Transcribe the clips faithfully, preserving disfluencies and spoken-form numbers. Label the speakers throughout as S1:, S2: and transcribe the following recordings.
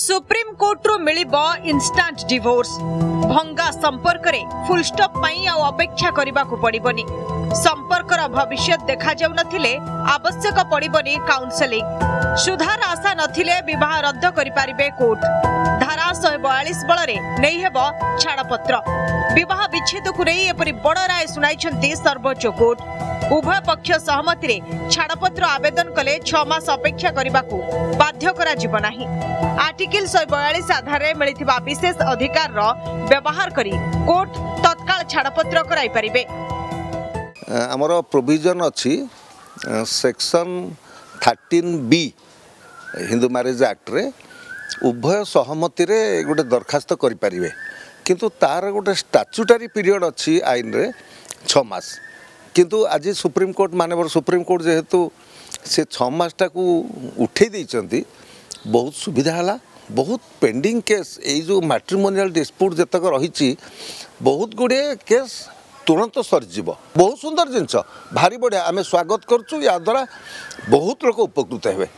S1: Supreme court रू मिलिबो instant divorce भंगा संपर्क रे फुल स्टॉप पई आ अपेक्षा करबा को पड़िबनी। संपर्कर भविष्य देखा जाउ नथिले आवश्यक पड़िबनी काउंसलिंग। सुधार आशा नथिले विवाह रद्द करि पारिबे कोर्ट। धारा एक सौ बयालीस बल रे नै हेबो छाड़पत्र। विवाह विच्छेद को नै एपरि बड़ राय सुनाइछन्ती सर्वोच्च कोर्ट। उभय पक्ष सहमति रे छाड़पत्र आवेदन कले छह मास अपेक्षा करबा को बाध्य करा जिवो नाही। आर्टिकल एक सौ बयालीस आधार रे मिलिथिबा विशेष अधिकार रो व्यवहार करी कोर्ट तत्काल छाड़पत्र कराई परिबे।
S2: हमरो प्रोविजन अछि section thirteen B Hindu marriage act रे उभय सहमति रे गोटे दरखास्त करि परिबे, किंतु तार गोटे स्टैट्यूटरी पीरियड अछि आईन रे छह मास। किंतु आज सुप्रीम कोर्ट मानवर सुप्रीम कोर्ट जेहेतु से छह मासटा को उठे देइचंती बहुत सुविधा है। बहुत पेंडिंग केस ये जो मैट्रिमोनियल डिस्प्यूट जतक रही बहुत गुड़े केस तुरंत सरीजीव। बहुत सुंदर जिनस भारी बढ़िया आम स्वागत करुँ। या द्वारा बहुत लोग उपकृत हे।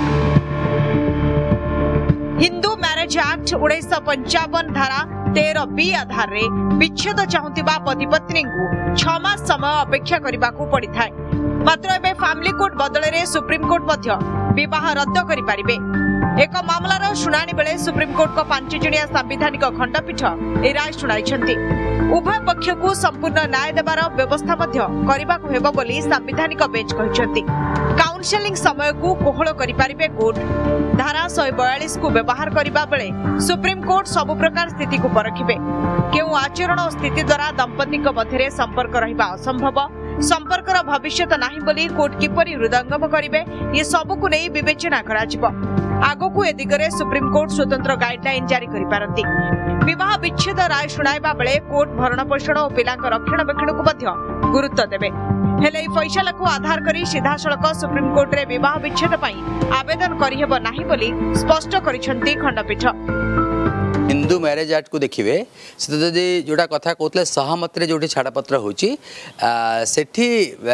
S1: हिंदू मैरिज एक्ट उन्नीस सौ पंचावन धारा तेरह बी आधार रे विच्छेद चाहुतिबा पति पत्नी को छह मास समय अपेक्षा करबा को पड़ी थाए। मात्र एबे फैमिली कोर्ट बदले रे सुप्रीम कोर्ट मध्य विवाह रद्द करि पारिबे। एक मामलार शुणाणी बेले सुप्रीम कोर्ट को पांच जणिया संवैधानिक खंडपीठ ए राय शुणाइछन्ती। उभय पक्ष को संपूर्ण न्याय देबार व्यवस्था मध्य करबा को हेबो बोली संवैधानिक बेंच कहिछन्ती। काउंसलिंग समय को कोहळ करि पारिबे कोर्ट। धारा एक सौ बयालीस को व्यवहार करबा बेले सुप्रीम कोर्ट सब प्रकार स्थिति को परखिबे। केउ आचरण और स्थिति द्वारा दंपति मध्य संपर्क रहिबा असंभव, संपर्कर भविष्य नाही बोली कोर्ट किपरि हृदयंगम करिवे ये सब को नै विवेचना करा जिवो। आगो को ए दिगरे सुप्रीम कोर्ट स्वतंत्र गाइडलाइन जारी करि पारंती। विवाह विच्छेद राय शुणाइबा बेले कोर्ट भरण पोषण और पिलांक रक्षणाबेक्षण को मध्य गुरुत्व देबे। हेले ई फैसला को आधार करी सीधा सड़क सुप्रीम कोर्ट रे विवाह विच्छेद पई आवेदन करिहेबो नाही बोली स्पष्ट करिसंती खंडपीठ।
S3: हिंदू मैरिज एक्ट को देखिए से जोटा कथा कहते सहमत रे जोटी छाड़पत्र होची सेठी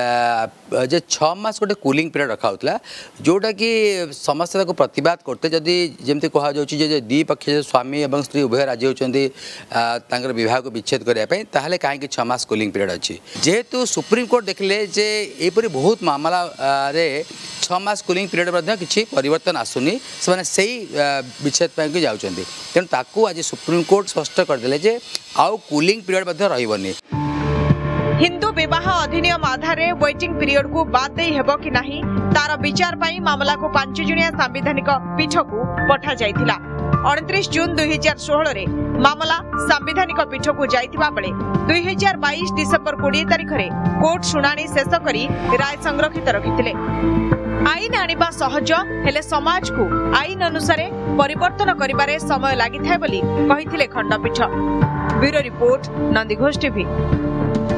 S3: जे छह मास गोटे कूलिंग पीरियड रखा होता जोटा कि समस्या को प्रतिवाद करते जदि जमती कह जे दी पक्ष स्वामी और स्त्री उभय राजी होती विवाह को विच्छेद करने ताहले कहीं छह मास कूलिंग पीरियड अच्छी। जेहेतु सुप्रीम कोर्ट देखले जे एपरी बहुत मामला रे छह मास कूलिंग पीरियड किसी परिवर्तन आसुनी से विच्छेद पाई जाउछन्ती। तेणु ताकू आज सुप्रीम कोर्ट स्पष्ट करदेले जे आउ कूलिंग पीरियड मध्य रहिबनी।
S1: हिंदू विवाह अधिनियम आधार रे वेटिंग पीरियड को बाद दे हेबो कि नाही तार विचार पई मामला को पांच जणिया संवैधानिक पीठ को पठा जायतिला। उनतीस जून दो हज़ार सोलह रे मामला संवैधानिक पीठ को जायतिबा बेले दो हज़ार बाईस डिसेंबर बीस तारिख रे कोर्ट शुणाणी शेष करी राय संरक्षित रखिथिले। आईन आनिबा सहज हेले समाज को आईन अनुसार परिवर्तन करिबारे समय लागि थाय बोली कहिथिले खंडपीठ। Bureau report Nandighosh TV.